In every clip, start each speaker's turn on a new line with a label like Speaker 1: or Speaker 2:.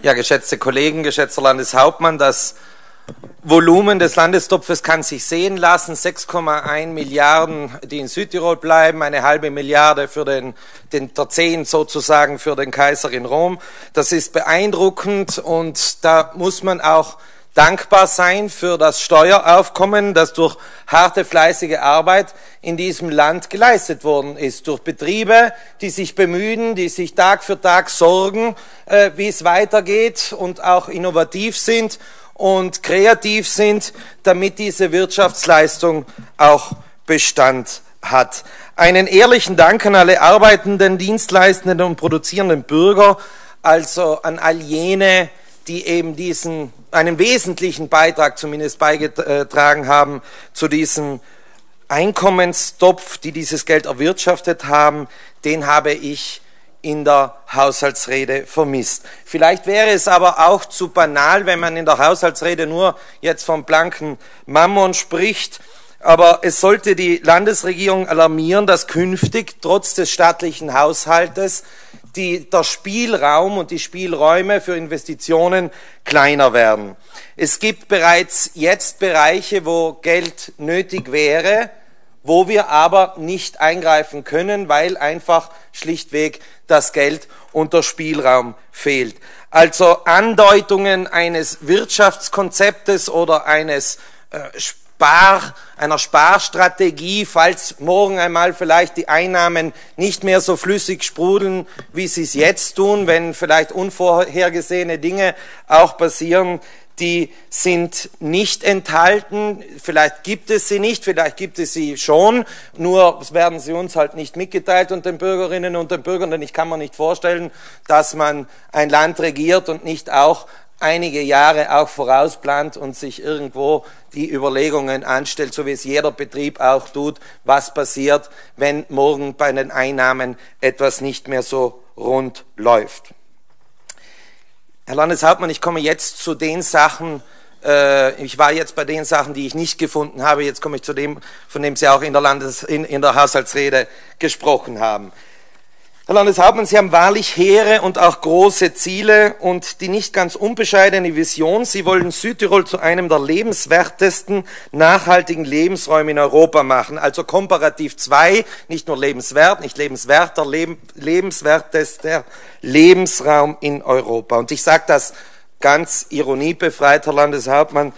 Speaker 1: Ja, geschätzte Kollegen, geschätzter Landeshauptmann, das Volumen des Landestopfes kann sich sehen lassen. 6,1 Milliarden, die in Südtirol bleiben, eine halbe Milliarde für der 10 sozusagen für den Kaiser in Rom. Das ist beeindruckend und da muss man auch dankbar sein für das Steueraufkommen, das durch harte, fleißige Arbeit in diesem Land geleistet worden ist. Durch Betriebe, die sich bemühen, die sich Tag für Tag sorgen, wie es weitergeht und auch innovativ sind und kreativ sind, damit diese Wirtschaftsleistung auch Bestand hat. Einen ehrlichen Dank an alle arbeitenden, dienstleistenden und produzierenden Bürger, also an all jene, die eben einen wesentlichen Beitrag zumindest beigetragen haben zu diesem Einkommenstopf, die dieses Geld erwirtschaftet haben, den habe ich in der Haushaltsrede vermisst. Vielleicht wäre es aber auch zu banal, wenn man in der Haushaltsrede nur jetzt vom blanken Mammon spricht, aber es sollte die Landesregierung alarmieren, dass künftig trotz des staatlichen Haushaltes der Spielraum und die Spielräume für Investitionen kleiner werden. Es gibt bereits jetzt Bereiche, wo Geld nötig wäre, wo wir aber nicht eingreifen können, weil einfach schlichtweg das Geld und der Spielraum fehlt. Also Andeutungen eines Wirtschaftskonzeptes oder einer Sparstrategie, falls morgen einmal vielleicht die Einnahmen nicht mehr so flüssig sprudeln, wie sie es jetzt tun, wenn vielleicht unvorhergesehene Dinge auch passieren, die sind nicht enthalten, vielleicht gibt es sie nicht, vielleicht gibt es sie schon, nur werden sie uns halt nicht mitgeteilt und den Bürgerinnen und den Bürgern, denn ich kann mir nicht vorstellen, dass man ein Land regiert und nicht auch einige Jahre auch vorausplant und sich irgendwo die Überlegungen anstellt, so wie es jeder Betrieb auch tut, was passiert, wenn morgen bei den Einnahmen etwas nicht mehr so rund läuft. Herr Landeshauptmann, ich komme jetzt zu den Sachen, ich war jetzt bei den Sachen, die ich nicht gefunden habe, jetzt komme ich zu dem, von dem Sie auch in der Haushaltsrede gesprochen haben. Herr Landeshauptmann, Sie haben wahrlich hehre und auch große Ziele und die nicht ganz unbescheidene Vision. Sie wollen Südtirol zu einem der lebenswertesten, nachhaltigen Lebensräume in Europa machen. Also komparativ 2, nicht nur lebenswert, nicht lebenswerter, lebenswertester Lebensraum in Europa. Und ich sage das ganz ironiebefreit, Herr Landeshauptmann,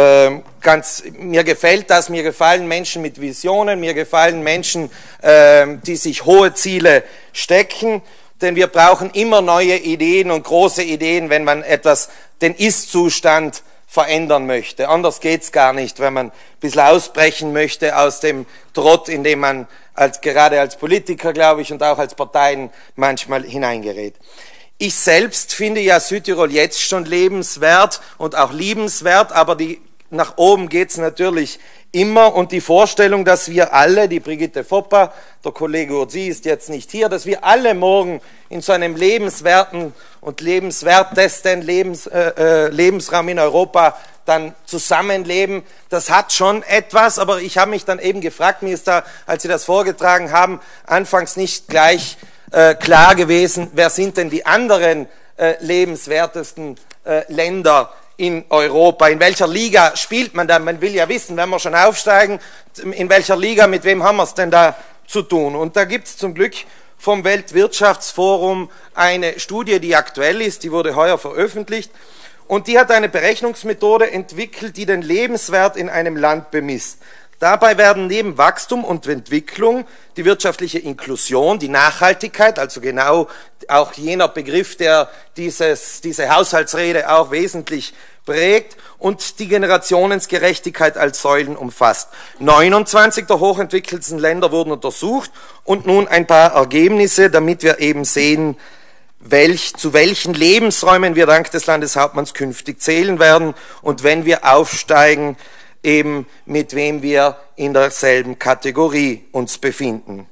Speaker 1: mir gefällt das, mir gefallen Menschen mit Visionen, mir gefallen Menschen, die sich hohe Ziele stecken, denn wir brauchen immer neue Ideen und große Ideen, wenn man den Ist-Zustand verändern möchte. Anders geht's gar nicht, wenn man ein bisschen ausbrechen möchte aus dem Trott, in dem man gerade als Politiker, glaube ich, und auch als Parteien manchmal hineingerät. Ich selbst finde ja Südtirol jetzt schon lebenswert und auch liebenswert, aber nach oben geht's natürlich immer und die Vorstellung, dass wir alle, die Brigitte Foppa, der Kollege Urzi ist jetzt nicht hier, dass wir alle morgen in so einem lebenswerten und lebenswertesten Lebensraum in Europa dann zusammenleben, das hat schon etwas, aber ich habe mich dann eben gefragt, mir ist da, als Sie das vorgetragen haben, anfangs nicht gleich klar gewesen, wer sind denn die anderen lebenswertesten Länder in Europa? In welcher Liga spielt man da? Man will ja wissen, wenn wir schon aufsteigen, in welcher Liga, mit wem haben wir es denn da zu tun? Und da gibt es zum Glück vom Weltwirtschaftsforum eine Studie, die aktuell ist, die wurde heuer veröffentlicht und die hat eine Berechnungsmethode entwickelt, die den Lebenswert in einem Land bemisst. Dabei werden neben Wachstum und Entwicklung die wirtschaftliche Inklusion, die Nachhaltigkeit, also genau auch jener Begriff, der diese Haushaltsrede auch wesentlich prägt, und die Generationsgerechtigkeit als Säulen umfasst. 29 der hochentwickelten Länder wurden untersucht und nun ein paar Ergebnisse, damit wir eben sehen, zu welchen Lebensräumen wir dank des Landeshauptmanns künftig zählen werden und wenn wir aufsteigen, eben mit wem wir in derselben Kategorie uns befinden.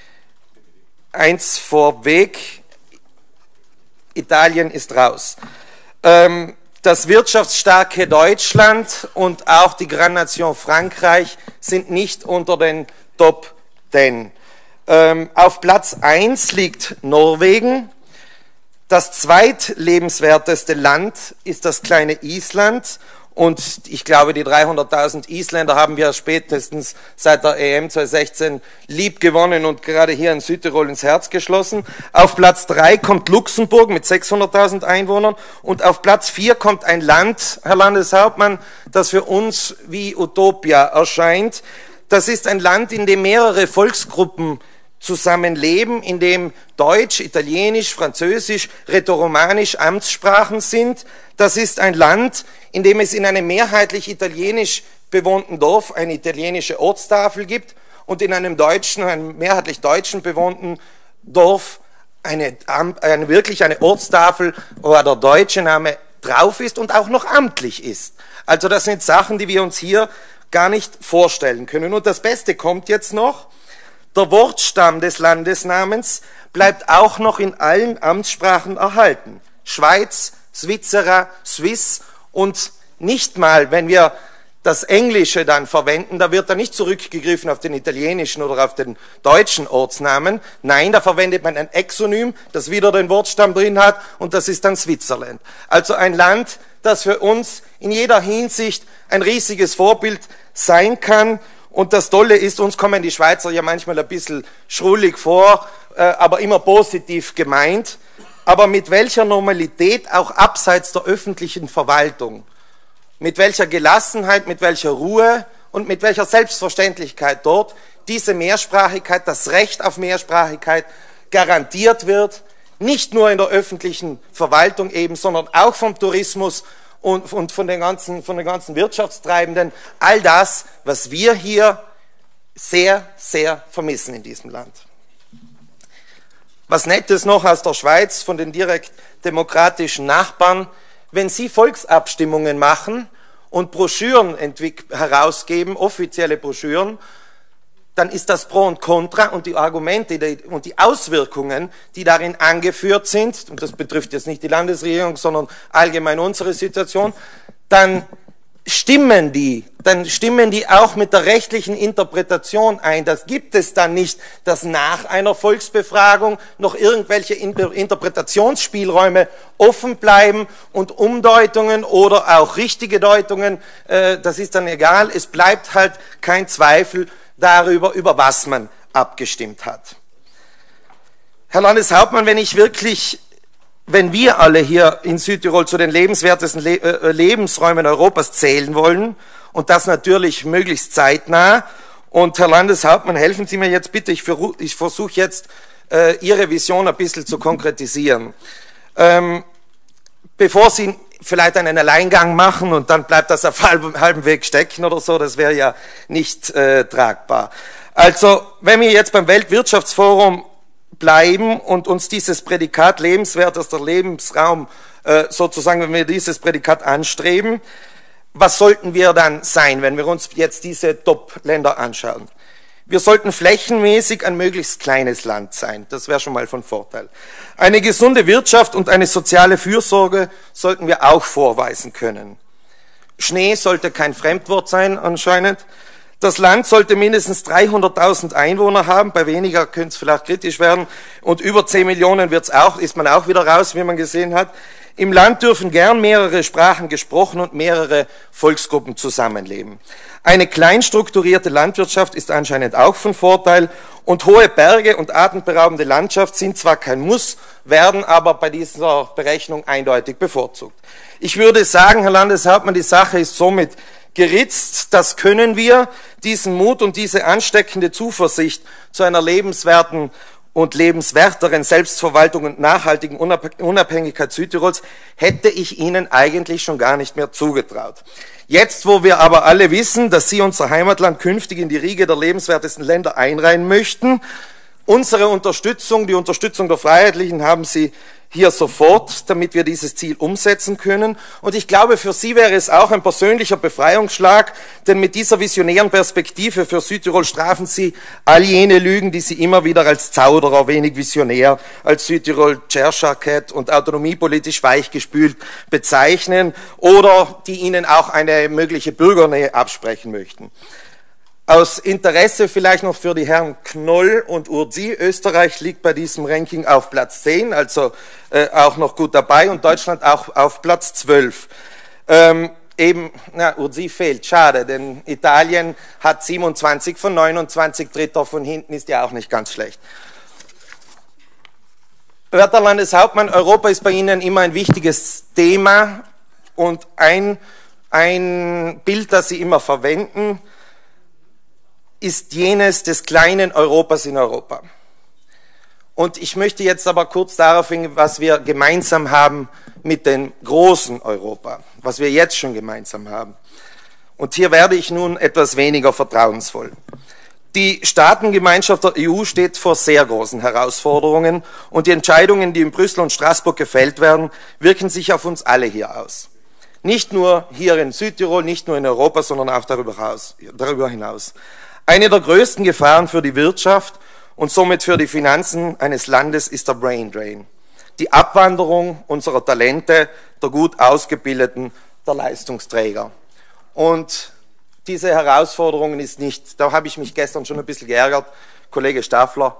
Speaker 1: Eins vorweg, Italien ist raus. Das wirtschaftsstarke Deutschland und auch die Grande Nation Frankreich sind nicht unter den Top 10. Auf Platz 1 liegt Norwegen. Das zweitlebenswerteste Land ist das kleine Island. Und ich glaube, die 300.000 Isländer haben wir spätestens seit der EM 2016 lieb gewonnen und gerade hier in Südtirol ins Herz geschlossen. Auf Platz 3 kommt Luxemburg mit 600.000 Einwohnern und auf Platz 4 kommt ein Land, Herr Landeshauptmann, das für uns wie Utopia erscheint. Das ist ein Land, in dem mehrere Volksgruppen zusammenleben, in dem Deutsch, Italienisch, Französisch, Rätoromanisch Amtssprachen sind. Das ist ein Land, in dem es in einem mehrheitlich italienisch bewohnten Dorf eine italienische Ortstafel gibt und in einem mehrheitlich deutschen bewohnten Dorf wirklich eine Ortstafel, wo der deutsche Name drauf ist und auch noch amtlich ist. Also das sind Sachen, die wir uns hier gar nicht vorstellen können. Und das Beste kommt jetzt noch. Der Wortstamm des Landesnamens bleibt auch noch in allen Amtssprachen erhalten. Schweiz, Svizzera, Swiss und nicht mal, wenn wir das Englische dann verwenden, da wird dann nicht zurückgegriffen auf den italienischen oder auf den deutschen Ortsnamen. Nein, da verwendet man ein Exonym, das wieder den Wortstamm drin hat und das ist dann Switzerland. Also ein Land, das für uns in jeder Hinsicht ein riesiges Vorbild sein kann. Und das Tolle ist, uns kommen die Schweizer ja manchmal ein bisschen schrullig vor, aber immer positiv gemeint. Aber mit welcher Normalität auch abseits der öffentlichen Verwaltung, mit welcher Gelassenheit, mit welcher Ruhe und mit welcher Selbstverständlichkeit dort diese Mehrsprachigkeit, das Recht auf Mehrsprachigkeit garantiert wird, nicht nur in der öffentlichen Verwaltung eben, sondern auch vom Tourismus und von den ganzen Wirtschaftstreibenden, all das, was wir hier sehr, sehr vermissen in diesem Land. Was Nettes noch aus der Schweiz, von den direkt demokratischen Nachbarn, wenn Sie Volksabstimmungen machen und Broschüren herausgeben, offizielle Broschüren, dann ist das Pro und Contra und die Argumente und die Auswirkungen, die darin angeführt sind, und das betrifft jetzt nicht die Landesregierung, sondern allgemein unsere Situation, dann stimmen die auch mit der rechtlichen Interpretation ein. Das gibt es dann nicht, dass nach einer Volksbefragung noch irgendwelche Interpretationsspielräume offen bleiben und Umdeutungen oder auch richtige Deutungen, das ist dann egal, es bleibt halt kein Zweifel darüber, über was man abgestimmt hat. Herr Landeshauptmann, wenn wir alle hier in Südtirol zu den lebenswertesten Lebensräumen Europas zählen wollen, und das natürlich möglichst zeitnah, und Herr Landeshauptmann, helfen Sie mir jetzt bitte, ich versuche jetzt Ihre Vision ein bisschen zu konkretisieren. Bevor Sie vielleicht einen Alleingang machen und dann bleibt das auf halbem Weg stecken oder so, das wäre ja nicht tragbar. Also, wenn wir jetzt beim Weltwirtschaftsforum bleiben und uns dieses Prädikat lebenswertester Lebensraum sozusagen, wenn wir dieses Prädikat anstreben, was sollten wir dann sein, wenn wir uns jetzt diese Top-Länder anschauen? Wir sollten flächenmäßig ein möglichst kleines Land sein. Das wäre schon mal von Vorteil. Eine gesunde Wirtschaft und eine soziale Fürsorge sollten wir auch vorweisen können. Schnee sollte kein Fremdwort sein anscheinend. Das Land sollte mindestens 300.000 Einwohner haben. Bei weniger könnte es vielleicht kritisch werden. Und über 10 Millionen ist man auch wieder raus, wie man gesehen hat. Im Land dürfen gern mehrere Sprachen gesprochen und mehrere Volksgruppen zusammenleben. Eine klein strukturierte Landwirtschaft ist anscheinend auch von Vorteil und hohe Berge und atemberaubende Landschaft sind zwar kein Muss, werden aber bei dieser Berechnung eindeutig bevorzugt. Ich würde sagen, Herr Landeshauptmann, die Sache ist somit geritzt. Das können wir, diesen Mut und diese ansteckende Zuversicht zu einer lebenswerten und lebenswerteren Selbstverwaltung und nachhaltigen Unabhängigkeit Südtirols hätte ich Ihnen eigentlich schon gar nicht mehr zugetraut. Jetzt, wo wir aber alle wissen, dass Sie unser Heimatland künftig in die Riege der lebenswertesten Länder einreihen möchten, unsere Unterstützung, die Unterstützung der Freiheitlichen haben Sie hier sofort, damit wir dieses Ziel umsetzen können. Und ich glaube, für Sie wäre es auch ein persönlicher Befreiungsschlag, denn mit dieser visionären Perspektive für Südtirol strafen Sie all jene Lügen, die Sie immer wieder als Zauderer, wenig visionär, als Südtirol Chairshot und autonomiepolitisch weichgespült bezeichnen oder die Ihnen auch eine mögliche Bürgernähe absprechen möchten. Aus Interesse vielleicht noch für die Herren Knoll und Urzi. Österreich liegt bei diesem Ranking auf Platz 10, also auch noch gut dabei, und Deutschland auch auf Platz 12. Urzi fehlt, schade, denn Italien hat 27 von 29, Dritter von hinten ist ja auch nicht ganz schlecht. Werter Landeshauptmann, Europa ist bei Ihnen immer ein wichtiges Thema, und ein Bild, das Sie immer verwenden, ist jenes des kleinen Europas in Europa. Und ich möchte jetzt aber kurz darauf eingehen, was wir gemeinsam haben mit dem großen Europa, was wir jetzt schon gemeinsam haben. Und hier werde ich nun etwas weniger vertrauensvoll. Die Staatengemeinschaft der EU steht vor sehr großen Herausforderungen, und die Entscheidungen, die in Brüssel und Straßburg gefällt werden, wirken sich auf uns alle hier aus. Nicht nur hier in Südtirol, nicht nur in Europa, sondern auch darüber hinaus. Eine der größten Gefahren für die Wirtschaft und somit für die Finanzen eines Landes ist der Brain Drain. Die Abwanderung unserer Talente, der gut ausgebildeten, der Leistungsträger. Und diese Herausforderung ist nicht, da habe ich mich gestern schon ein bisschen geärgert, Kollege Staffler,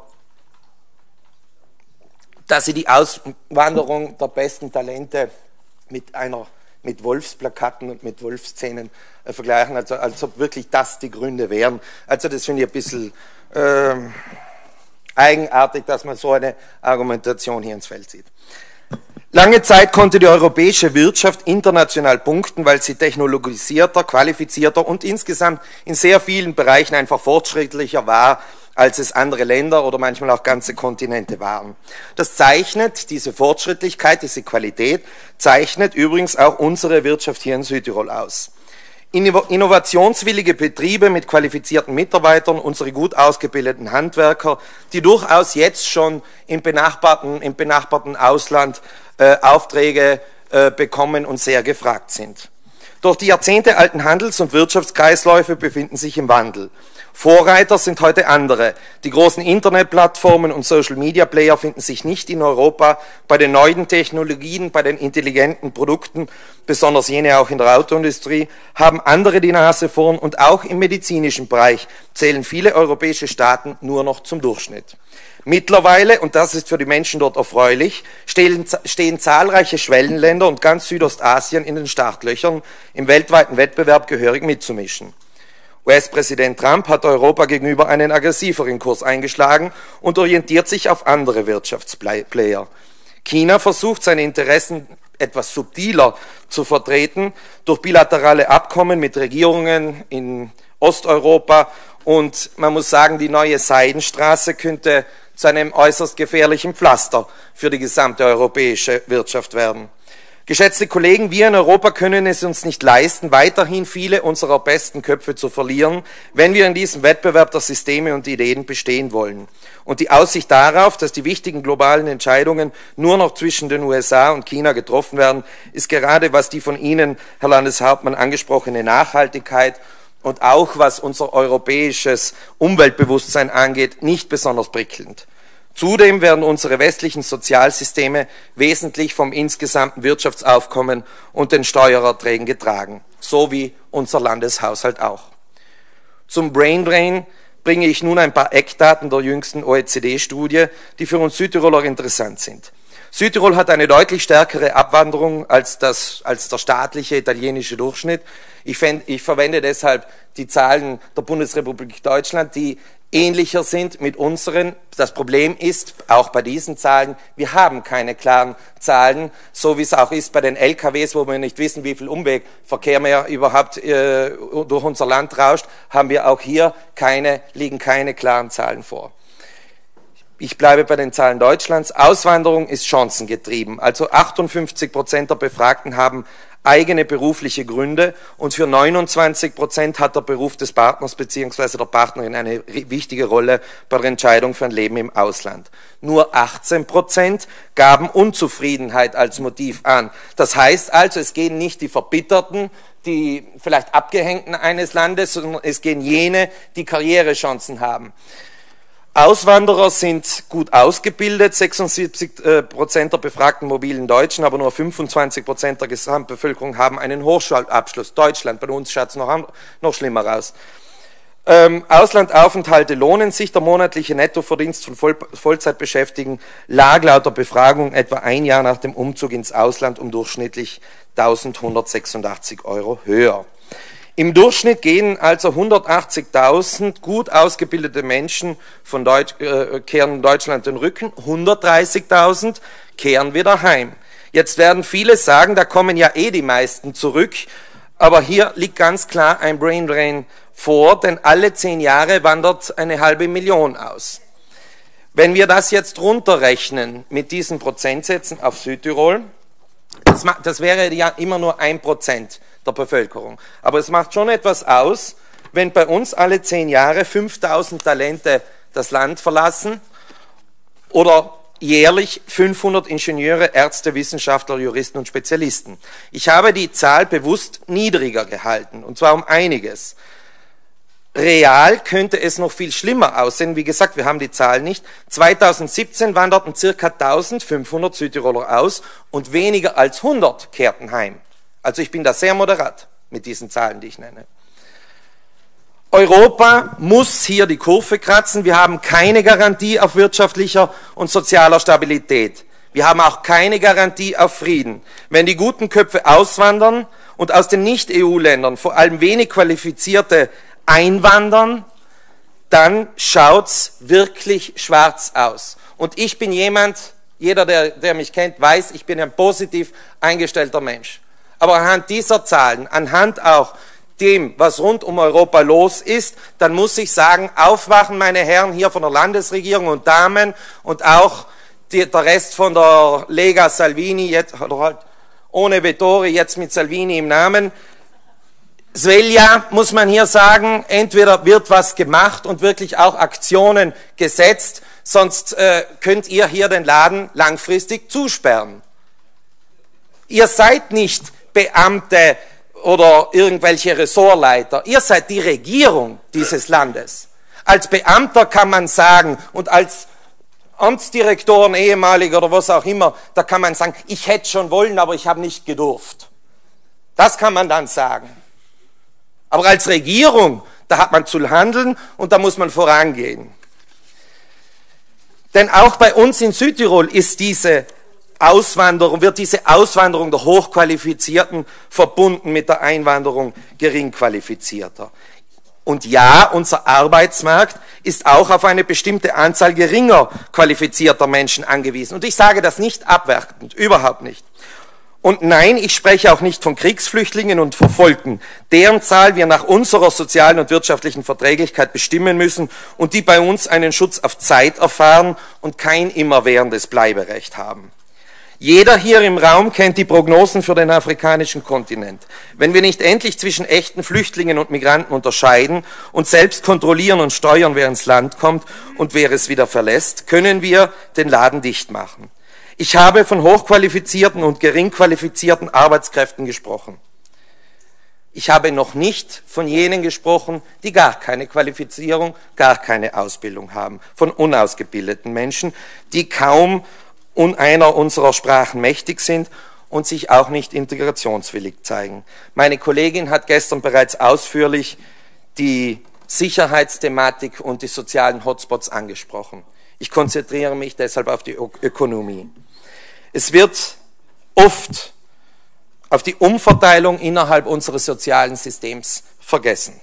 Speaker 1: dass Sie die Auswanderung der besten Talente mit Wolfsplakaten und mit Wolfszähnen vergleichen, als ob wirklich das die Gründe wären. Also das finde ich ein bisschen eigenartig, dass man so eine Argumentation hier ins Feld zieht. Lange Zeit konnte die europäische Wirtschaft international punkten, weil sie technologisierter, qualifizierter und insgesamt in sehr vielen Bereichen einfach fortschrittlicher war, als es andere Länder oder manchmal auch ganze Kontinente waren. Das zeichnet, diese Fortschrittlichkeit, diese Qualität, zeichnet übrigens auch unsere Wirtschaft hier in Südtirol aus. Innovationswillige Betriebe mit qualifizierten Mitarbeitern, unsere gut ausgebildeten Handwerker, die durchaus jetzt schon im benachbarten Ausland Aufträge bekommen und sehr gefragt sind. Doch die jahrzehntealten Handels- und Wirtschaftskreisläufe befinden sich im Wandel. Vorreiter sind heute andere. Die großen Internetplattformen und Social-Media-Player finden sich nicht in Europa. Bei den neuen Technologien, bei den intelligenten Produkten, besonders jene auch in der Autoindustrie, haben andere die Nase vorn, und auch im medizinischen Bereich zählen viele europäische Staaten nur noch zum Durchschnitt. Mittlerweile, und das ist für die Menschen dort erfreulich, stehen zahlreiche Schwellenländer und ganz Südostasien in den Startlöchern, im weltweiten Wettbewerb gehörig mitzumischen. US-Präsident Trump hat Europa gegenüber einen aggressiveren Kurs eingeschlagen und orientiert sich auf andere Wirtschaftsplayer. China versucht, seine Interessen etwas subtiler zu vertreten durch bilaterale Abkommen mit Regierungen in Osteuropa, und man muss sagen, die neue Seidenstraße könnte zu einem äußerst gefährlichen Pflaster für die gesamte europäische Wirtschaft werden. Geschätzte Kollegen, wir in Europa können es uns nicht leisten, weiterhin viele unserer besten Köpfe zu verlieren, wenn wir in diesem Wettbewerb der Systeme und Ideen bestehen wollen. Und die Aussicht darauf, dass die wichtigen globalen Entscheidungen nur noch zwischen den USA und China getroffen werden, ist gerade, was die von Ihnen, Herr Landeshauptmann, angesprochene Nachhaltigkeit und auch was unser europäisches Umweltbewusstsein angeht, nicht besonders prickelnd. Zudem werden unsere westlichen Sozialsysteme wesentlich vom insgesamten Wirtschaftsaufkommen und den Steuererträgen getragen, so wie unser Landeshaushalt auch. Zum Braindrain bringe ich nun ein paar Eckdaten der jüngsten OECD-Studie, die für uns Südtiroler interessant sind. Südtirol hat eine deutlich stärkere Abwanderung als der staatliche italienische Durchschnitt. Ich verwende deshalb die Zahlen der Bundesrepublik Deutschland, die ähnlicher sind mit unseren. Das Problem ist, auch bei diesen Zahlen, wir haben keine klaren Zahlen, so wie es auch ist bei den LKWs, wo wir nicht wissen, wie viel Umwegverkehr mehr überhaupt durch unser Land rauscht, haben wir auch hier liegen keine klaren Zahlen vor. Ich bleibe bei den Zahlen Deutschlands. Auswanderung ist chancengetrieben. Also 58% der Befragten haben eigene berufliche Gründe, und für 29% hat der Beruf des Partners bzw. der Partnerin eine wichtige Rolle bei der Entscheidung für ein Leben im Ausland. Nur 18% gaben Unzufriedenheit als Motiv an. Das heißt also, es gehen nicht die Verbitterten, die vielleicht Abgehängten eines Landes, sondern es gehen jene, die Karrierechancen haben. Auswanderer sind gut ausgebildet, 76% der befragten mobilen Deutschen, aber nur 25% der Gesamtbevölkerung haben einen Hochschulabschluss. Deutschland, bei uns schaut es noch schlimmer aus. Auslandaufenthalte lohnen sich. Der monatliche Nettoverdienst von Vollzeitbeschäftigten lag laut der Befragung etwa ein Jahr nach dem Umzug ins Ausland um durchschnittlich 1.186 € höher. Im Durchschnitt gehen also 180.000 gut ausgebildete Menschen kehren Deutschland den Rücken, 130.000 kehren wieder heim. Jetzt werden viele sagen, da kommen ja eh die meisten zurück, aber hier liegt ganz klar ein Brain Drain vor, denn alle 10 Jahre wandert 500.000 aus. Wenn wir das jetzt runterrechnen mit diesen Prozentsätzen auf Südtirol, das wäre ja immer nur 1% der Bevölkerung. Aber es macht schon etwas aus, wenn bei uns alle 10 Jahre 5.000 Talente das Land verlassen oder jährlich 500 Ingenieure, Ärzte, Wissenschaftler, Juristen und Spezialisten. Ich habe die Zahl bewusst niedriger gehalten, und zwar um einiges. Real könnte es noch viel schlimmer aussehen. Wie gesagt, wir haben die Zahlen nicht. 2017 wanderten ca. 1500 Südtiroler aus und weniger als 100 kehrten heim. Also ich bin da sehr moderat mit diesen Zahlen, die ich nenne. Europa muss hier die Kurve kratzen. Wir haben keine Garantie auf wirtschaftlicher und sozialer Stabilität. Wir haben auch keine Garantie auf Frieden. Wenn die guten Köpfe auswandern und aus den Nicht-EU-Ländern vor allem wenig Qualifizierte einwandern, dann schaut's wirklich schwarz aus. Und ich bin jemand, jeder, der mich kennt, weiß, ich bin ein positiv eingestellter Mensch. Aber anhand dieser Zahlen, anhand auch dem, was rund um Europa los ist, dann muss ich sagen, aufwachen, meine Herren hier von der Landesregierung und Damen und auch der Rest von der Lega Salvini, jetzt, oder halt ohne Vettori, jetzt mit Salvini im Namen. Svelja, muss man hier sagen, entweder wird was gemacht und wirklich auch Aktionen gesetzt, sonst könnt ihr hier den Laden langfristig zusperren. Ihr seid nicht Beamte oder irgendwelche Ressortleiter, ihr seid die Regierung dieses Landes. Als Beamter kann man sagen und als Amtsdirektoren, ehemaliger oder was auch immer, da kann man sagen, ich hätte schon wollen, aber ich habe nicht gedurft. Das kann man dann sagen. Aber als Regierung, da hat man zu handeln und da muss man vorangehen. Denn auch bei uns in Südtirol ist wird diese Auswanderung der Hochqualifizierten verbunden mit der Einwanderung Geringqualifizierter. Und ja, unser Arbeitsmarkt ist auch auf eine bestimmte Anzahl geringer qualifizierter Menschen angewiesen. Und ich sage das nicht abwertend, überhaupt nicht. Und nein, ich spreche auch nicht von Kriegsflüchtlingen und Verfolgten, deren Zahl wir nach unserer sozialen und wirtschaftlichen Verträglichkeit bestimmen müssen und die bei uns einen Schutz auf Zeit erfahren und kein immerwährendes Bleiberecht haben. Jeder hier im Raum kennt die Prognosen für den afrikanischen Kontinent. Wenn wir nicht endlich zwischen echten Flüchtlingen und Migranten unterscheiden und selbst kontrollieren und steuern, wer ins Land kommt und wer es wieder verlässt, können wir den Laden dicht machen. Ich habe von hochqualifizierten und geringqualifizierten Arbeitskräften gesprochen. Ich habe noch nicht von jenen gesprochen, die gar keine Qualifizierung, gar keine Ausbildung haben, von unausgebildeten Menschen, die kaum einer unserer Sprachen mächtig sind und sich auch nicht integrationswillig zeigen. Meine Kollegin hat gestern bereits ausführlich die Sicherheitsthematik und die sozialen Hotspots angesprochen. Ich konzentriere mich deshalb auf die Ökonomie. Es wird oft auf die Umverteilung innerhalb unseres sozialen Systems vergessen.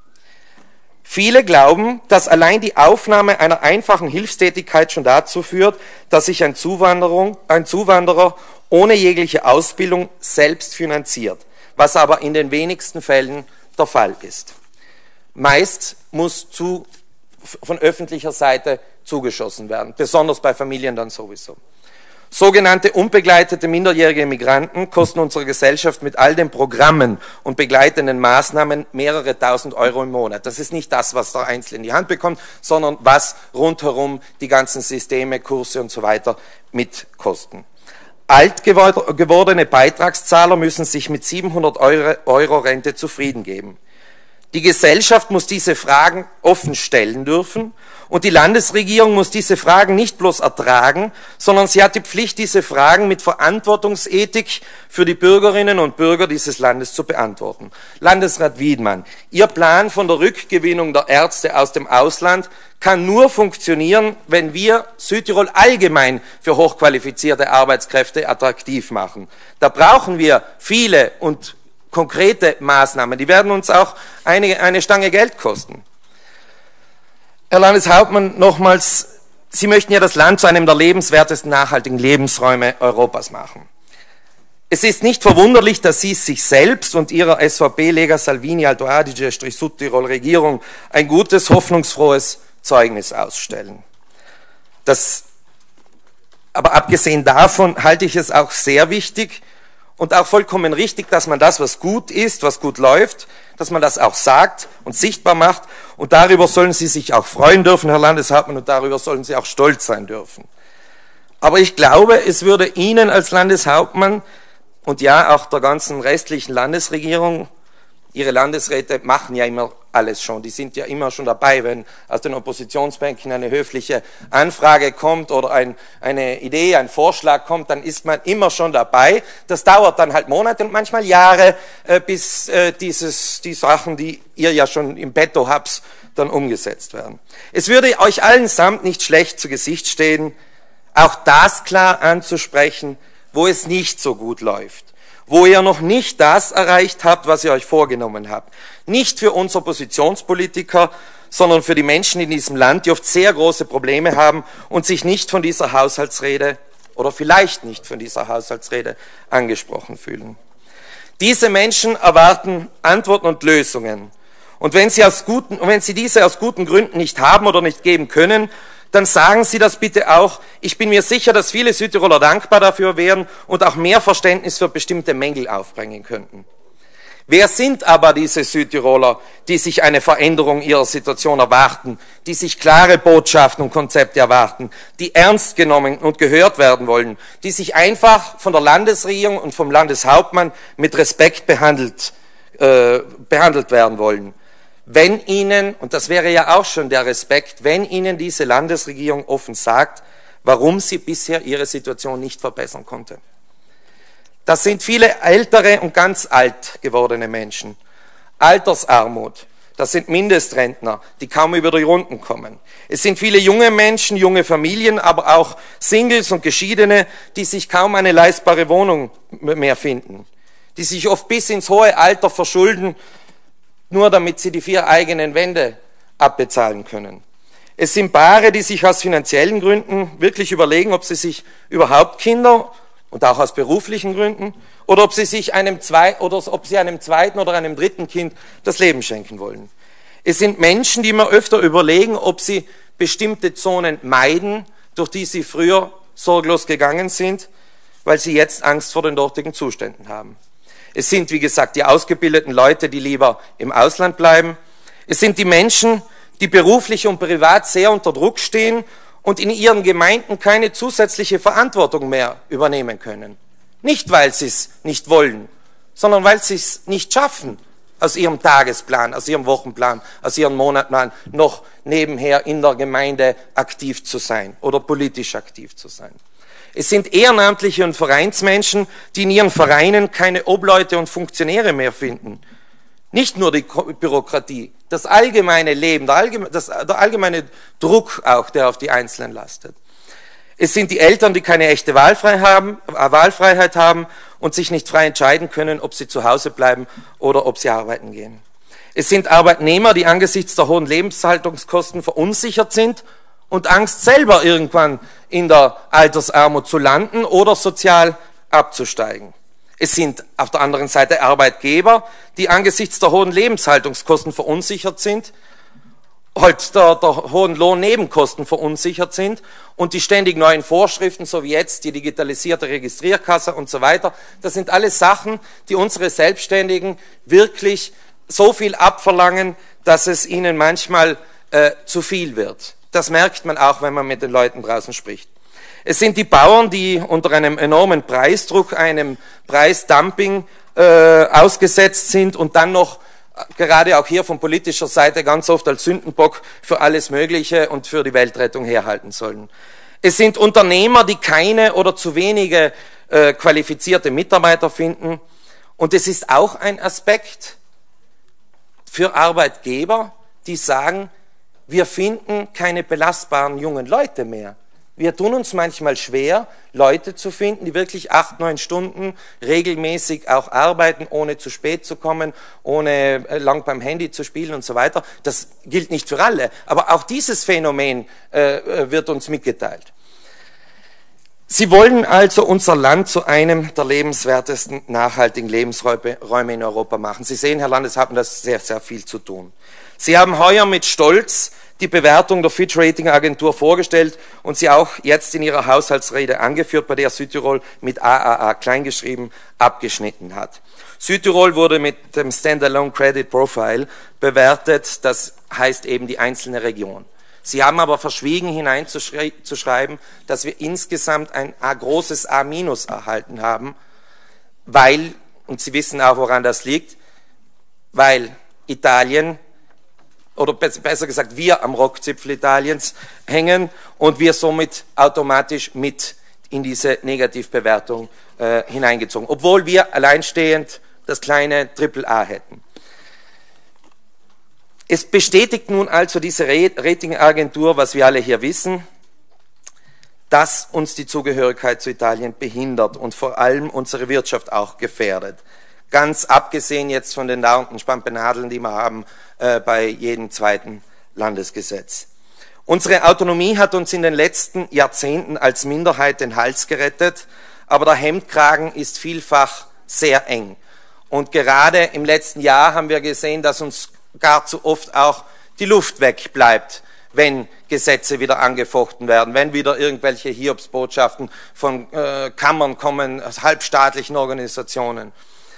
Speaker 1: Viele glauben, dass allein die Aufnahme einer einfachen Hilfstätigkeit schon dazu führt, dass sich ein Zuwanderer ohne jegliche Ausbildung selbst finanziert, was aber in den wenigsten Fällen der Fall ist. Meist muss von öffentlicher Seite zugeschossen werden, besonders bei Familien dann sowieso. Sogenannte unbegleitete minderjährige Migranten kosten unserer Gesellschaft mit all den Programmen und begleitenden Maßnahmen mehrere tausend Euro im Monat. Das ist nicht das, was der Einzelne in die Hand bekommt, sondern was rundherum die ganzen Systeme, Kurse und so weiter mitkosten. Alt gewordene Beitragszahler müssen sich mit 700 Euro Rente zufrieden geben. Die Gesellschaft muss diese Fragen offen stellen dürfen Und die Landesregierung muss diese Fragen nicht bloß ertragen, sondern sie hat die Pflicht, diese Fragen mit Verantwortungsethik für die Bürgerinnen und Bürger dieses Landes zu beantworten. Landesrat Wiedmann, Ihr Plan von der Rückgewinnung der Ärzte aus dem Ausland kann nur funktionieren, wenn wir Südtirol allgemein für hochqualifizierte Arbeitskräfte attraktiv machen. Da brauchen wir viele und konkrete Maßnahmen. Die werden uns auch eine Stange Geld kosten. Herr Landeshauptmann, nochmals, Sie möchten ja das Land zu einem der lebenswertesten, nachhaltigen Lebensräume Europas machen. Es ist nicht verwunderlich, dass Sie sich selbst und Ihrer SVP-Lega Salvini Alto Adige-Südtirol-Regierung ein gutes, hoffnungsfrohes Zeugnis ausstellen. Aber abgesehen davon halte ich es auch sehr wichtig und auch vollkommen richtig, dass man das, was gut ist, was gut läuft, dass man das auch sagt und sichtbar macht. Und darüber sollen Sie sich auch freuen dürfen, Herr Landeshauptmann, und darüber sollen Sie auch stolz sein dürfen. Aber ich glaube, es würde Ihnen als Landeshauptmann und ja auch der ganzen restlichen Landesregierung, Ihre Landesräte machen ja immer alles schon, die sind ja immer schon dabei, wenn aus den Oppositionsbänken eine höfliche Anfrage kommt oder eine Idee, ein Vorschlag kommt, dann ist man immer schon dabei. Das dauert dann halt Monate und manchmal Jahre, bis die Sachen, die ihr ja schon im Petto habt, dann umgesetzt werden. Es würde euch allesamt nicht schlecht zu Gesicht stehen, auch das klar anzusprechen, wo es nicht so gut läuft, wo ihr noch nicht das erreicht habt, was ihr euch vorgenommen habt. Nicht für uns Oppositionspolitiker, sondern für die Menschen in diesem Land, die oft sehr große Probleme haben und sich nicht von dieser Haushaltsrede oder vielleicht nicht von dieser Haushaltsrede angesprochen fühlen. Diese Menschen erwarten Antworten und Lösungen. Und wenn sie diese aus guten Gründen nicht haben oder nicht geben können, dann sagen Sie das bitte auch. Ich bin mir sicher, dass viele Südtiroler dankbar dafür wären und auch mehr Verständnis für bestimmte Mängel aufbringen könnten. Wer sind aber diese Südtiroler, die sich eine Veränderung ihrer Situation erwarten, die sich klare Botschaften und Konzepte erwarten, die ernst genommen und gehört werden wollen, die sich einfach von der Landesregierung und vom Landeshauptmann mit Respekt behandelt werden wollen? Wenn Ihnen, und das wäre ja auch schon der Respekt, wenn Ihnen diese Landesregierung offen sagt, warum sie bisher ihre Situation nicht verbessern konnte. Das sind viele ältere und ganz alt gewordene Menschen. Altersarmut, das sind Mindestrentner, die kaum über die Runden kommen. Es sind viele junge Menschen, junge Familien, aber auch Singles und Geschiedene, die sich kaum eine leistbare Wohnung mehr finden, die sich oft bis ins hohe Alter verschulden, nur damit sie die 4 eigenen Wände abbezahlen können. Es sind Paare, die sich aus finanziellen Gründen wirklich überlegen, ob sie sich überhaupt Kinder und auch aus beruflichen Gründen oder ob sie einem zweiten oder einem dritten Kind das Leben schenken wollen. Es sind Menschen, die immer öfter überlegen, ob sie bestimmte Zonen meiden, durch die sie früher sorglos gegangen sind, weil sie jetzt Angst vor den dortigen Zuständen haben. Es sind, wie gesagt, die ausgebildeten Leute, die lieber im Ausland bleiben. Es sind die Menschen, die beruflich und privat sehr unter Druck stehen und in ihren Gemeinden keine zusätzliche Verantwortung mehr übernehmen können. Nicht, weil sie es nicht wollen, sondern weil sie es nicht schaffen, aus ihrem Tagesplan, aus ihrem Wochenplan, aus ihrem Monatplan noch nebenher in der Gemeinde aktiv zu sein oder politisch aktiv zu sein. Es sind Ehrenamtliche und Vereinsmenschen, die in ihren Vereinen keine Obleute und Funktionäre mehr finden. Nicht nur die Bürokratie, das allgemeine Leben, der allgemeine Druck auch, der auf die Einzelnen lastet. Es sind die Eltern, die keine echte Wahlfreiheit haben und sich nicht frei entscheiden können, ob sie zu Hause bleiben oder ob sie arbeiten gehen. Es sind Arbeitnehmer, die angesichts der hohen Lebenshaltungskosten verunsichert sind und Angst, selber irgendwann in der Altersarmut zu landen oder sozial abzusteigen. Es sind auf der anderen Seite Arbeitgeber, die angesichts der hohen Lebenshaltungskosten verunsichert sind, halt der hohen Lohnnebenkosten verunsichert sind und die ständig neuen Vorschriften, so wie jetzt die digitalisierte Registrierkasse und so weiter, das sind alles Sachen, die unsere Selbstständigen wirklich so viel abverlangen, dass es ihnen manchmal zu viel wird. Das merkt man auch, wenn man mit den Leuten draußen spricht. Es sind die Bauern, die unter einem enormen Preisdruck, einem Preisdumping ausgesetzt sind und dann noch gerade auch hier von politischer Seite ganz oft als Sündenbock für alles Mögliche und für die Weltrettung herhalten sollen. Es sind Unternehmer, die keine oder zu wenige qualifizierte Mitarbeiter finden. Und es ist auch ein Aspekt für Arbeitgeber, die sagen, wir finden keine belastbaren jungen Leute mehr. Wir tun uns manchmal schwer, Leute zu finden, die wirklich 8, 9 Stunden regelmäßig auch arbeiten, ohne zu spät zu kommen, ohne lang beim Handy zu spielen und so weiter. Das gilt nicht für alle, aber auch dieses Phänomen wird uns mitgeteilt. Sie wollen also unser Land zu einem der lebenswertesten, nachhaltigen Lebensräume in Europa machen. Sie sehen, Herr Landeshauptmann, das ist sehr, sehr viel zu tun. Sie haben heuer mit Stolz die Bewertung der Fitch Rating Agentur vorgestellt und sie auch jetzt in ihrer Haushaltsrede angeführt, bei der Südtirol mit AAA kleingeschrieben abgeschnitten hat. Südtirol wurde mit dem Standalone Credit Profile bewertet, das heißt eben die einzelne Region. Sie haben aber verschwiegen hineinzuschreiben, dass wir insgesamt ein großes A- erhalten haben, weil, und Sie wissen auch, woran das liegt, weil Italien, oder besser gesagt, wir am Rockzipfel Italiens hängen und wir somit automatisch mit in diese Negativbewertung hineingezogen, obwohl wir alleinstehend das kleine Triple-A hätten. Es bestätigt nun also diese Ratingagentur, was wir alle hier wissen, dass uns die Zugehörigkeit zu Italien behindert und vor allem unsere Wirtschaft auch gefährdet. Ganz abgesehen jetzt von den dauernden Spampenadeln, die wir haben bei jedem zweiten Landesgesetz. Unsere Autonomie hat uns in den letzten Jahrzehnten als Minderheit den Hals gerettet, aber der Hemdkragen ist vielfach sehr eng. Und gerade im letzten Jahr haben wir gesehen, dass uns gar zu oft auch die Luft wegbleibt, wenn Gesetze wieder angefochten werden, wenn wieder irgendwelche Hiobsbotschaften von Kammern kommen, halbstaatlichen Organisationen.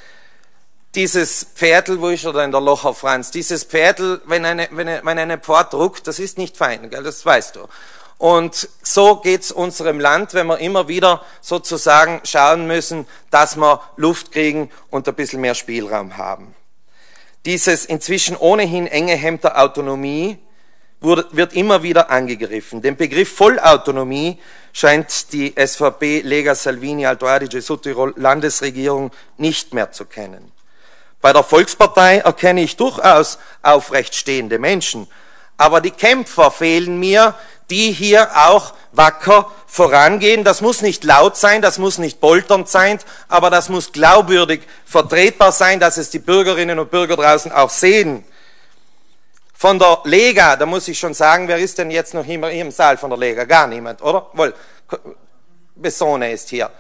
Speaker 1: Dieses Pferdl, wo ist er denn, der Locher Franz, dieses Pferdl, wenn eine Pfort druckt, das ist nicht fein, gell? Das weißt du. Und so geht's unserem Land, wenn wir immer wieder sozusagen schauen müssen, dass wir Luft kriegen und ein bisschen mehr Spielraum haben. Dieses inzwischen ohnehin enge Hemd der Autonomie wird immer wieder angegriffen. Den Begriff Vollautonomie scheint die SVP Lega Salvini Alto Adige Südtirol Landesregierung nicht mehr zu kennen. Bei der Volkspartei erkenne ich durchaus aufrecht stehende Menschen, aber die Kämpfer fehlen mir, die hier auch wacker vorangehen. Das muss nicht laut sein, das muss nicht polternd sein, aber das muss glaubwürdig vertretbar sein, dass es die Bürgerinnen und Bürger draußen auch sehen. Von der Lega, da muss ich schon sagen, wer ist denn jetzt noch immer hier im Saal von der Lega? Gar niemand, oder? Wohl, Bessone ist hier.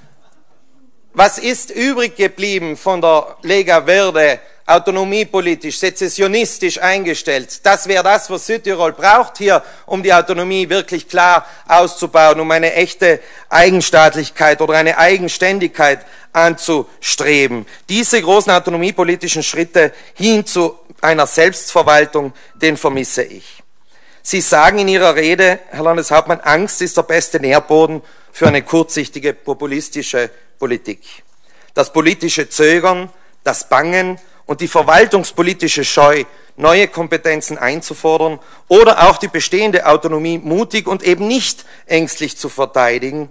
Speaker 1: Was ist übrig geblieben von der Lega Verde, autonomiepolitisch, sezessionistisch eingestellt? Das wäre das, was Südtirol braucht hier, um die Autonomie wirklich klar auszubauen, um eine echte Eigenstaatlichkeit oder eine Eigenständigkeit anzustreben. Diese großen autonomiepolitischen Schritte hin zu einer Selbstverwaltung, den vermisse ich. Sie sagen in Ihrer Rede, Herr Landeshauptmann, Angst ist der beste Nährboden für eine kurzsichtige, populistische Politik. Das politische Zögern, das Bangen und die verwaltungspolitische Scheu, neue Kompetenzen einzufordern oder auch die bestehende Autonomie mutig und eben nicht ängstlich zu verteidigen,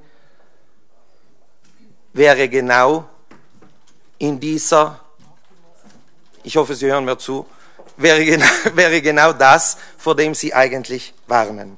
Speaker 1: wäre genau in dieser, ich hoffe, Sie hören mir zu, wäre genau das, vor dem Sie eigentlich warnen.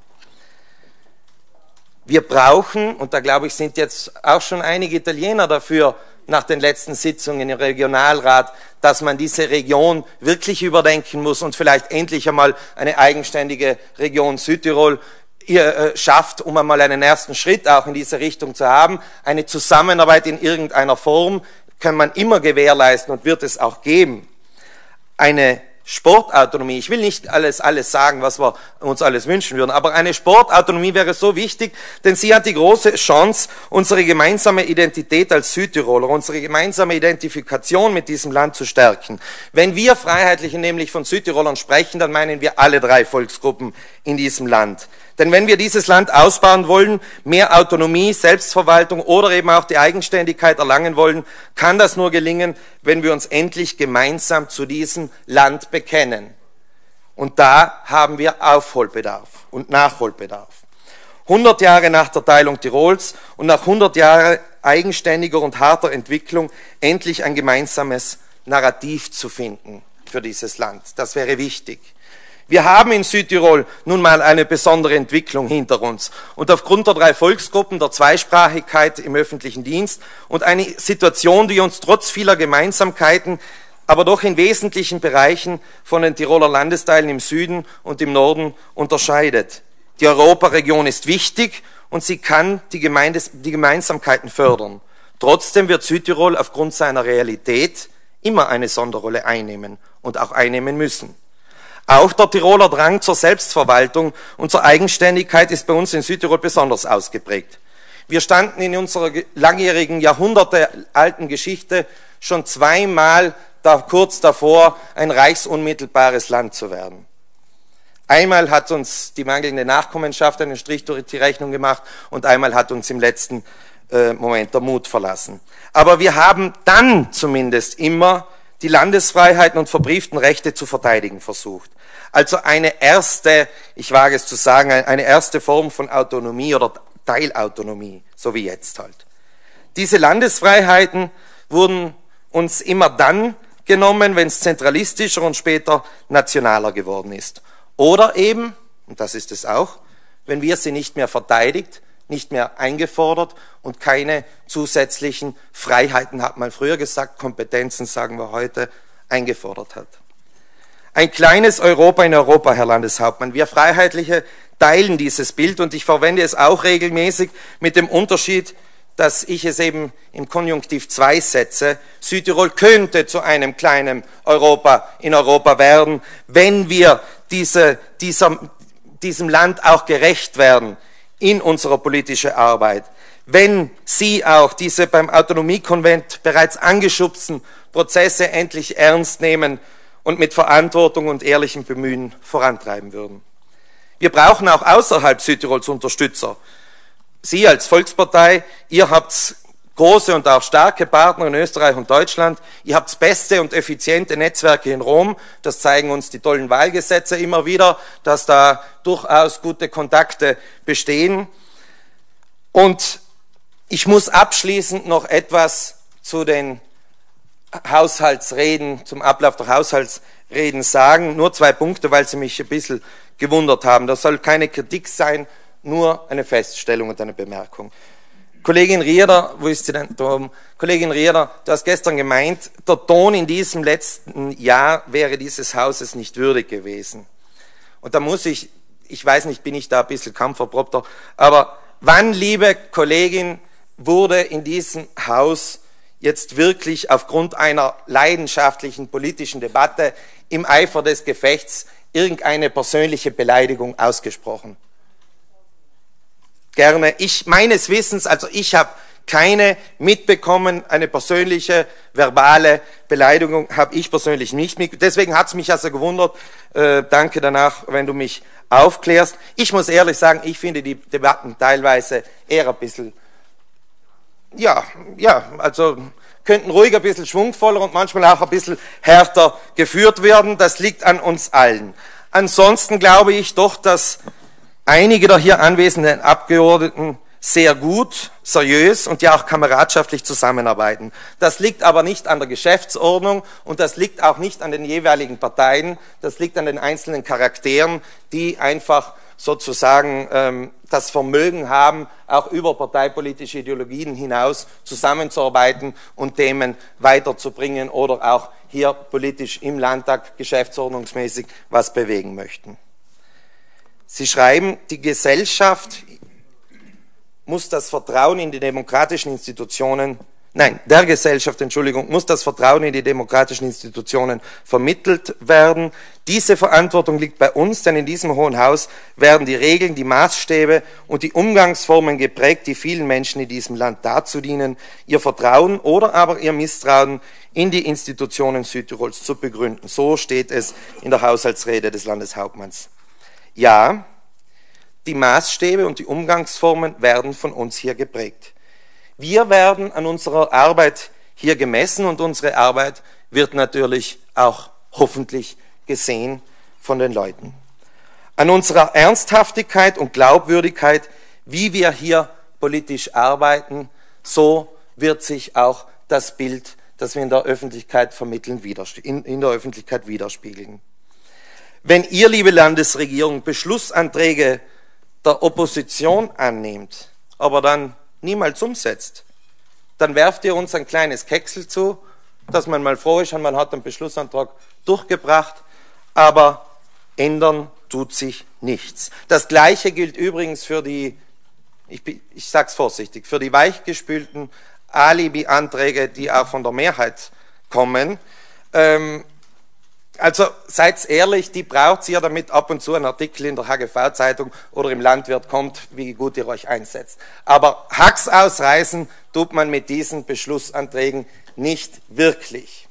Speaker 1: Wir brauchen, und da glaube ich, sind jetzt auch schon einige Italiener dafür, nach den letzten Sitzungen im Regionalrat, dass man diese Region wirklich überdenken muss und vielleicht endlich einmal eine eigenständige Region Südtirol schafft, um einmal einen ersten Schritt auch in diese Richtung zu haben. Eine Zusammenarbeit in irgendeiner Form kann man immer gewährleisten und wird es auch geben. Eine Sportautonomie, ich will nicht alles sagen, was wir uns alles wünschen würden, aber eine Sportautonomie wäre so wichtig, denn sie hat die große Chance, unsere gemeinsame Identität als Südtiroler, unsere gemeinsame Identifikation mit diesem Land zu stärken. Wenn wir Freiheitlichen nämlich von Südtirolern sprechen, dann meinen wir alle 3 Volksgruppen in diesem Land. Denn wenn wir dieses Land ausbauen wollen, mehr Autonomie, Selbstverwaltung oder eben auch die Eigenständigkeit erlangen wollen, kann das nur gelingen, wenn wir uns endlich gemeinsam zu diesem Land bekennen. Und da haben wir Aufholbedarf und Nachholbedarf. 100 Jahre nach der Teilung Tirols und nach 100 Jahren eigenständiger und harter Entwicklung endlich ein gemeinsames Narrativ zu finden für dieses Land. Das wäre wichtig. Wir haben in Südtirol nun mal eine besondere Entwicklung hinter uns und aufgrund der 3 Volksgruppen, der Zweisprachigkeit im öffentlichen Dienst und eine Situation, die uns trotz vieler Gemeinsamkeiten, aber doch in wesentlichen Bereichen von den Tiroler Landesteilen im Süden und im Norden unterscheidet. Die Europaregion ist wichtig und sie kann die Gemeinsamkeiten fördern. Trotzdem wird Südtirol aufgrund seiner Realität immer eine Sonderrolle einnehmen und auch einnehmen müssen. Auch der Tiroler Drang zur Selbstverwaltung und zur Eigenständigkeit ist bei uns in Südtirol besonders ausgeprägt. Wir standen in unserer langjährigen, jahrhundertealten Geschichte schon zweimal kurz davor, ein reichsunmittelbares Land zu werden. Einmal hat uns die mangelnde Nachkommenschaft einen Strich durch die Rechnung gemacht und einmal hat uns im letzten Moment der Mut verlassen. Aber wir haben dann zumindest immer die Landesfreiheiten und verbrieften Rechte zu verteidigen versucht. Also eine erste, ich wage es zu sagen, eine erste Form von Autonomie oder Teilautonomie, so wie jetzt halt. Diese Landesfreiheiten wurden uns immer dann genommen, wenn es zentralistischer und später nationaler geworden ist. Oder eben, und das ist es auch, wenn wir sie nicht mehr verteidigt, nicht mehr eingefordert und keine zusätzlichen Freiheiten, hat man früher gesagt, Kompetenzen, sagen wir heute, eingefordert hat. Ein kleines Europa in Europa, Herr Landeshauptmann. Wir Freiheitliche teilen dieses Bild und ich verwende es auch regelmäßig mit dem Unterschied, dass ich es eben im Konjunktiv 2 setze. Südtirol könnte zu einem kleinen Europa in Europa werden, wenn wir diesem Land auch gerecht werden in unserer politischen Arbeit. Wenn Sie auch diese beim Autonomiekonvent bereits angeschubsten Prozesse endlich ernst nehmen und mit Verantwortung und ehrlichem Bemühen vorantreiben würden. Wir brauchen auch außerhalb Südtirols Unterstützer. Sie als Volkspartei, ihr habt große und auch starke Partner in Österreich und Deutschland. Ihr habt beste und effiziente Netzwerke in Rom. Das zeigen uns die tollen Wahlgesetze immer wieder, dass da durchaus gute Kontakte bestehen. Und ich muss abschließend noch etwas zu den Haushaltsreden, zum Ablauf der Haushaltsreden sagen. Nur 2 Punkte, weil Sie mich ein bisschen gewundert haben. Das soll keine Kritik sein, nur eine Feststellung und eine Bemerkung. Kollegin Rieder, wo ist sie denn? Kollegin Rieder, du hast gestern gemeint, der Ton in diesem letzten Jahr wäre dieses Hauses nicht würdig gewesen. Und da muss ich weiß nicht, bin ich da ein bisschen kampferprobter, aber wann, liebe Kollegin, wurde in diesem Haus jetzt wirklich aufgrund einer leidenschaftlichen politischen Debatte im Eifer des Gefechts irgendeine persönliche Beleidigung ausgesprochen? Gerne. Meines Wissens, also ich habe keine mitbekommen, eine persönliche, verbale Beleidigung habe ich persönlich nicht mit. Deswegen hat es mich also gewundert. Danke danach, wenn du mich aufklärst. Ich muss ehrlich sagen, ich finde die Debatten teilweise eher ein bisschen, also könnten ruhig ein bisschen schwungvoller und manchmal auch ein bisschen härter geführt werden. Das liegt an uns allen. Ansonsten glaube ich doch, dass einige der hier anwesenden Abgeordneten sehr gut, seriös und ja auch kameradschaftlich zusammenarbeiten. Das liegt aber nicht an der Geschäftsordnung und das liegt auch nicht an den jeweiligen Parteien, das liegt an den einzelnen Charakteren, die einfach sozusagen das Vermögen haben, auch über parteipolitische Ideologien hinaus zusammenzuarbeiten und Themen weiterzubringen oder auch hier politisch im Landtag geschäftsordnungsmäßig was bewegen möchten. Sie schreiben, die Gesellschaft muss das Vertrauen in die demokratischen Institutionen, der Gesellschaft, muss das Vertrauen in die demokratischen Institutionen vermittelt werden. Diese Verantwortung liegt bei uns, denn in diesem Hohen Haus werden die Regeln, die Maßstäbe und die Umgangsformen geprägt, die vielen Menschen in diesem Land dazu dienen, ihr Vertrauen oder aber ihr Misstrauen in die Institutionen Südtirols zu begründen. So steht es in der Haushaltsrede des Landeshauptmanns. Ja, Die Maßstäbe und die Umgangsformen werden von uns hier geprägt. Wir werden an unserer Arbeit hier gemessen und unsere Arbeit wird natürlich auch hoffentlich gesehen von den Leuten. An unserer Ernsthaftigkeit und Glaubwürdigkeit, wie wir hier politisch arbeiten, so wird sich auch das Bild, das wir in der Öffentlichkeit vermitteln, in der Öffentlichkeit widerspiegeln. Wenn ihr, liebe Landesregierung, Beschlussanträge der Opposition annehmt, aber dann niemals umsetzt, dann werft ihr uns ein kleines Keksel zu, dass man mal froh ist, man hat einen Beschlussantrag durchgebracht, aber ändern tut sich nichts. Das Gleiche gilt übrigens für die, ich sage es vorsichtig, für die weichgespülten Alibi-Anträge, die auch von der Mehrheit kommen. Also seid ehrlich, die braucht ihr, damit ab und zu ein Artikel in der HGV-Zeitung oder im Landwirt kommt, wie gut ihr euch einsetzt. Aber Hacks ausreißen tut man mit diesen Beschlussanträgen nicht wirklich.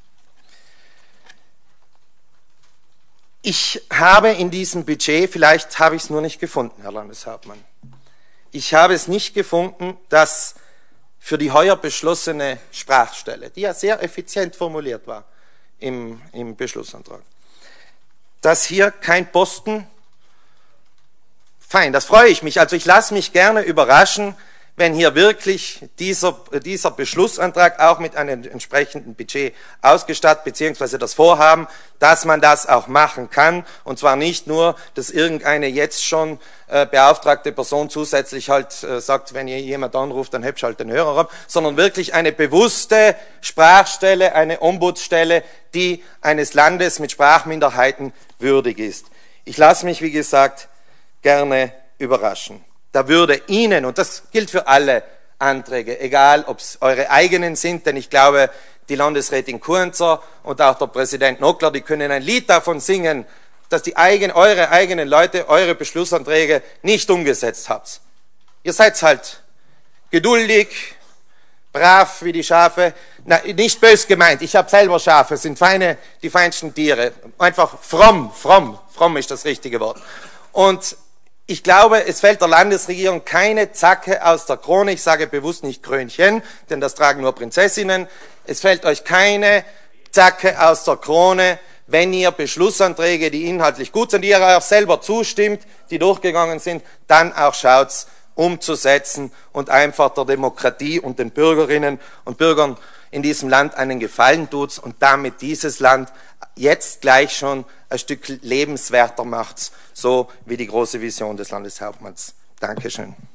Speaker 1: Ich habe in diesem Budget, vielleicht habe ich es nur nicht gefunden, Herr Landeshauptmann, ich habe es nicht gefunden, dass für die heuer beschlossene Sprachstelle, die ja sehr effizient formuliert war im Beschlussantrag, dass hier kein Posten, fein, das freue ich mich, also ich lasse mich gerne überraschen, wenn hier wirklich dieser Beschlussantrag auch mit einem entsprechenden Budget ausgestattet, beziehungsweise das Vorhaben, dass man das auch machen kann, und zwar nicht nur, dass irgendeine jetzt schon beauftragte Person zusätzlich halt sagt, wenn ihr jemand anruft, dann hebst halt den Hörer ab, sondern wirklich eine bewusste Sprachstelle, eine Ombudsstelle, die eines Landes mit Sprachminderheiten würdig ist. Ich lasse mich, wie gesagt, gerne überraschen. Da würde Ihnen, und das gilt für alle Anträge, egal ob es eure eigenen sind, denn ich glaube, die Landesrätin Kuenzer und auch der Präsident Nockler, die können ein Lied davon singen, dass eure eigenen Leute eure Beschlussanträge nicht umgesetzt habt. Ihr seid halt geduldig, brav wie die Schafe, na, nicht bös gemeint, ich habe selber Schafe, sind die feinsten Tiere, einfach fromm ist das richtige Wort. Und ich glaube, es fällt der Landesregierung keine Zacke aus der Krone, ich sage bewusst nicht Krönchen, denn das tragen nur Prinzessinnen, es fällt euch keine Zacke aus der Krone, wenn ihr Beschlussanträge, die inhaltlich gut sind, die ihr auch selber zustimmt, die durchgegangen sind, dann auch schaut's umzusetzen und einfach der Demokratie und den Bürgerinnen und Bürgern in diesem Land einen Gefallen tut und damit dieses Land jetzt gleich schon ein Stück lebenswerter macht, so wie die große Vision des Landeshauptmanns. Dankeschön.